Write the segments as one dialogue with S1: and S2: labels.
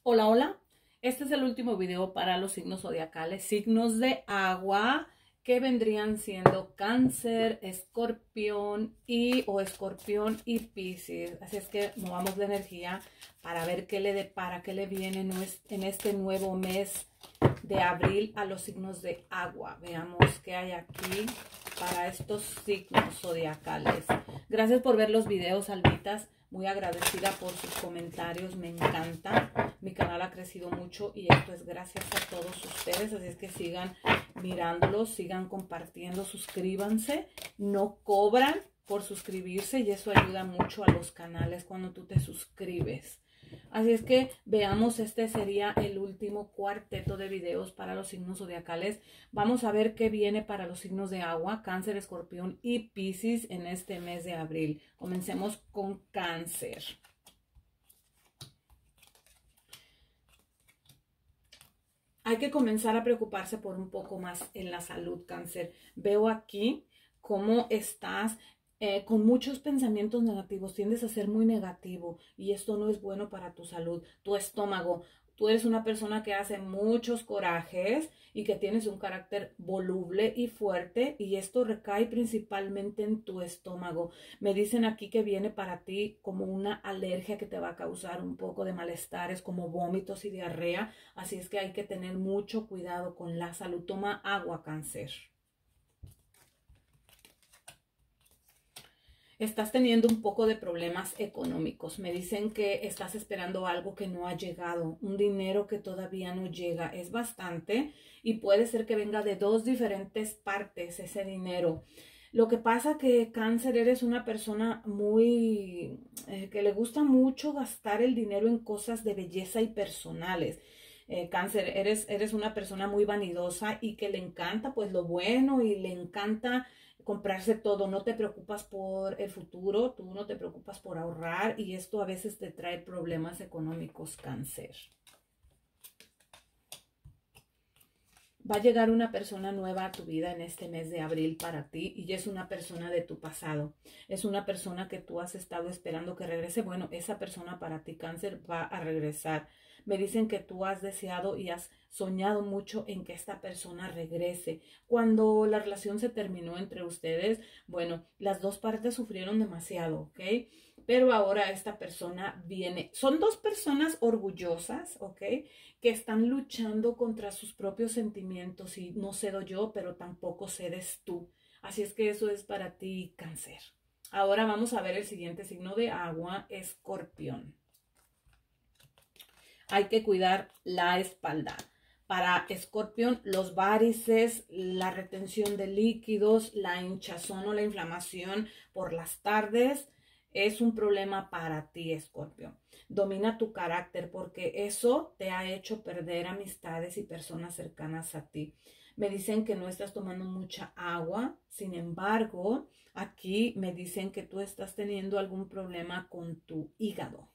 S1: Hola, hola. Este es el último video para los signos zodiacales, signos de agua que vendrían siendo Cáncer, Escorpión y Piscis. Así es que movamos la energía para ver qué le depara, qué le viene en este nuevo mes de abril a los signos de agua. Veamos qué hay aquí para estos signos zodiacales. Gracias por ver los videos, Albitas. Muy agradecida por sus comentarios, me encanta. Mi canal ha crecido mucho y esto es gracias a todos ustedes. Así es que sigan mirándolos, sigan compartiendo, suscríbanse. No cobran por suscribirse y eso ayuda mucho a los canales cuando tú te suscribes. Así es que veamos, este sería el último cuarteto de videos para los signos zodiacales. Vamos a ver qué viene para los signos de agua, Cáncer, Escorpión y Piscis en este mes de abril. Comencemos con Cáncer. Hay que comenzar a preocuparse por un poco más en la salud, Cáncer. Veo aquí cómo estás con muchos pensamientos negativos, tiendes a ser muy negativo y esto no es bueno para tu salud. Tu estómago, tú eres una persona que hace muchos corajes y que tienes un carácter voluble y fuerte y esto recae principalmente en tu estómago. Me dicen aquí que viene para ti como una alergia que te va a causar un poco de malestares como vómitos y diarrea, así es que hay que tener mucho cuidado con la salud. Toma agua, Cáncer. Estás teniendo un poco de problemas económicos. Me dicen que estás esperando algo que no ha llegado, un dinero que todavía no llega. Es bastante y puede ser que venga de dos diferentes partes ese dinero. Lo que pasa que, Cáncer, eres una persona muy que le gusta mucho gastar el dinero en cosas de belleza y personales. Cáncer, eres una persona muy vanidosa y que le encanta pues lo bueno y le encanta comprarse todo. No te preocupas por el futuro, tú no te preocupas por ahorrar y esto a veces te trae problemas económicos, Cáncer. Va a llegar una persona nueva a tu vida en este mes de abril para ti y es una persona de tu pasado. Es una persona que tú has estado esperando que regrese. Bueno, esa persona para ti, Cáncer, va a regresar. Me dicen que tú has deseado y has soñado mucho en que esta persona regrese. Cuando la relación se terminó entre ustedes, bueno, las dos partes sufrieron demasiado, ¿ok? Pero ahora esta persona viene. Son dos personas orgullosas, ¿ok? Que están luchando contra sus propios sentimientos y no cedo yo, pero tampoco cedes tú. Así es que eso es para ti, Cáncer. Ahora vamos a ver el siguiente signo de agua, Escorpión. Hay que cuidar la espalda. Para Escorpión, los varices, la retención de líquidos, la hinchazón o la inflamación por las tardes es un problema para ti, Escorpión. Domina tu carácter porque eso te ha hecho perder amistades y personas cercanas a ti. Me dicen que no estás tomando mucha agua, sin embargo, aquí me dicen que tú estás teniendo algún problema con tu hígado.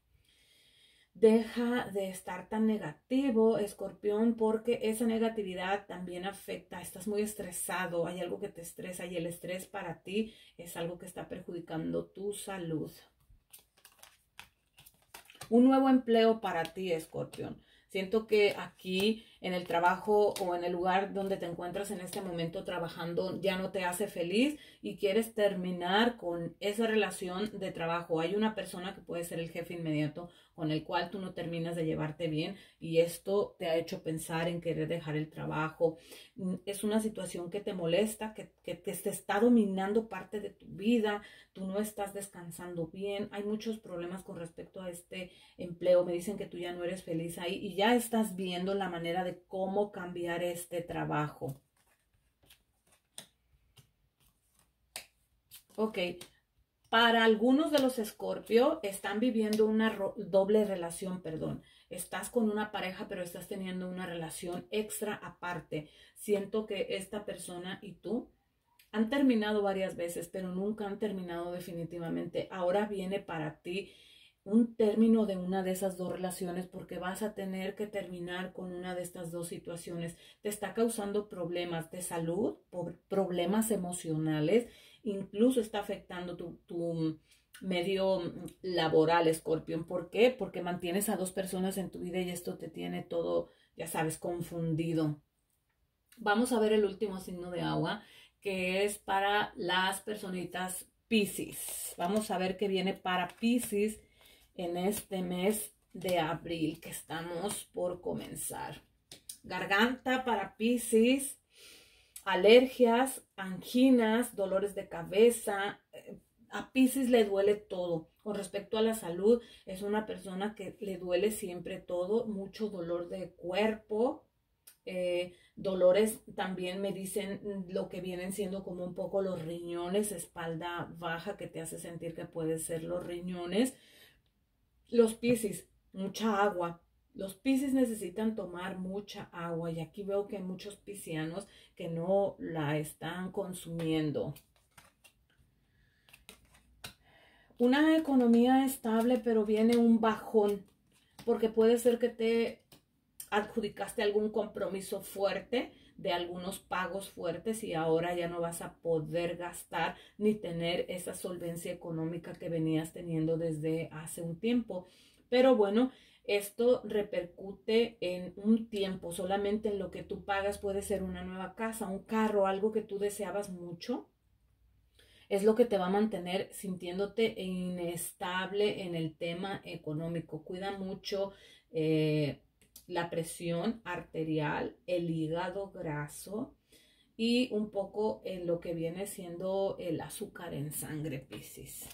S1: Deja de estar tan negativo, Escorpión, porque esa negatividad también afecta. Estás muy estresado, hay algo que te estresa y el estrés para ti es algo que está perjudicando tu salud. Un nuevo empleo para ti, Escorpión. Siento que aquí en el trabajo o en el lugar donde te encuentras en este momento trabajando ya no te hace feliz y quieres terminar con esa relación de trabajo. Hay una persona que puede ser el jefe inmediato con el cual tú no terminas de llevarte bien y esto te ha hecho pensar en querer dejar el trabajo. Es una situación que te molesta, que te está dominando parte de tu vida, tú no estás descansando bien, hay muchos problemas con respecto a este empleo. Me dicen que tú ya no eres feliz ahí y ya estás viendo la manera de cómo cambiar este trabajo. Ok, para algunos de los Escorpio están viviendo una doble relación, perdón. Estás con una pareja, pero estás teniendo una relación extra aparte. Siento que esta persona y tú han terminado varias veces, pero nunca han terminado definitivamente. Ahora viene para ti un término de una de esas dos relaciones porque vas a tener que terminar con una de estas dos situaciones. Te está causando problemas de salud, problemas emocionales, incluso está afectando medio laboral, Escorpión. ¿Por qué? Porque mantienes a dos personas en tu vida y esto te tiene todo, ya sabes, confundido. Vamos a ver el último signo de agua, que es para las personitas Piscis. Vamos a ver qué viene para Piscis en este mes de abril que estamos por comenzar. Garganta para Piscis, alergias, anginas, dolores de cabeza. A Piscis le duele todo. Con respecto a la salud, es una persona que le duele siempre todo, mucho dolor de cuerpo. Dolores también me dicen lo que vienen siendo como un poco los riñones, espalda baja que te hace sentir que puede ser los riñones. Los Piscis, mucha agua. Los Piscis necesitan tomar mucha agua y aquí veo que hay muchos piscianos que no la están consumiendo. Una economía estable, pero viene un bajón porque puede ser que te adjudicaste algún compromiso fuerte de algunos pagos fuertes y ahora ya no vas a poder gastar ni tener esa solvencia económica que venías teniendo desde hace un tiempo. Pero bueno, esto repercute en un tiempo, solamente en lo que tú pagas. Puede ser una nueva casa, un carro, algo que tú deseabas mucho. Es lo que te va a mantener sintiéndote inestable en el tema económico. Cuida mucho la presión arterial, el hígado graso y un poco en lo que viene siendo el azúcar en sangre, Piscis.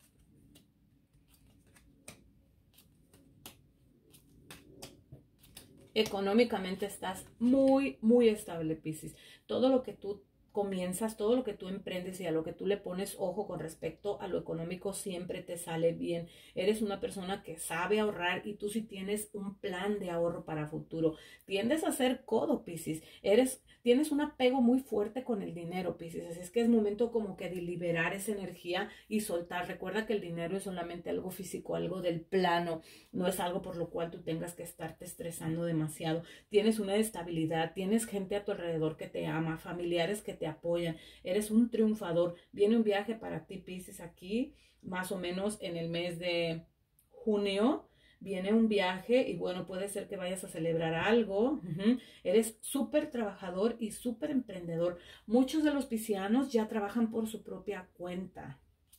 S1: Económicamente estás muy, muy estable, Piscis. Todo lo que tú comienzas, todo lo que tú emprendes y a lo que tú le pones ojo con respecto a lo económico siempre te sale bien. Eres una persona que sabe ahorrar y tú sí tienes un plan de ahorro para futuro. Tiendes a ser codo, Piscis. Tienes un apego muy fuerte con el dinero, Piscis. Así es que es momento como que de liberar esa energía y soltar. Recuerda que el dinero es solamente algo físico, algo del plano. No es algo por lo cual tú tengas que estarte estresando demasiado. Tienes una estabilidad, tienes gente a tu alrededor que te ama, familiares que te apoyan. Eres un triunfador. Viene un viaje para ti, Piscis, aquí, más o menos en el mes de junio. Viene un viaje y bueno, puede ser que vayas a celebrar algo. Eres súper trabajador y súper emprendedor. Muchos de los piscianos ya trabajan por su propia cuenta.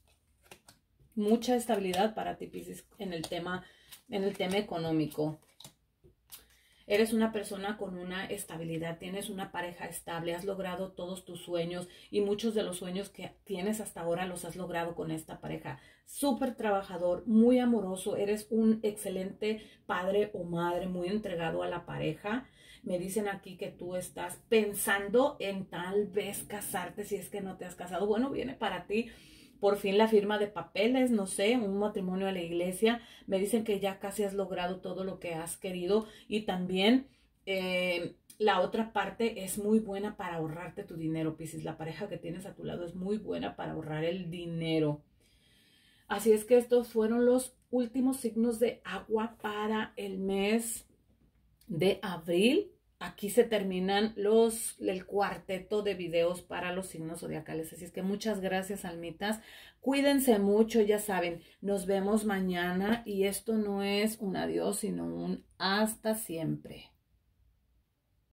S1: Mucha estabilidad para ti, Piscis, en el tema económico. Eres una persona con una estabilidad, tienes una pareja estable, has logrado todos tus sueños y muchos de los sueños que tienes hasta ahora los has logrado con esta pareja. Súper trabajador, muy amoroso, eres un excelente padre o madre, muy entregado a la pareja. Me dicen aquí que tú estás pensando en tal vez casarte si es que no te has casado. Bueno, viene para ti por fin la firma de papeles, no sé, un matrimonio a la iglesia. Me dicen que ya casi has logrado todo lo que has querido y también la otra parte es muy buena para ahorrarte tu dinero, Piscis. La pareja que tienes a tu lado es muy buena para ahorrar el dinero. Así es que estos fueron los últimos signos de agua para el mes de abril. Aquí se terminan el cuarteto de videos para los signos zodiacales. Así es que muchas gracias, almitas. Cuídense mucho, ya saben, nos vemos mañana y esto no es un adiós, sino un hasta siempre.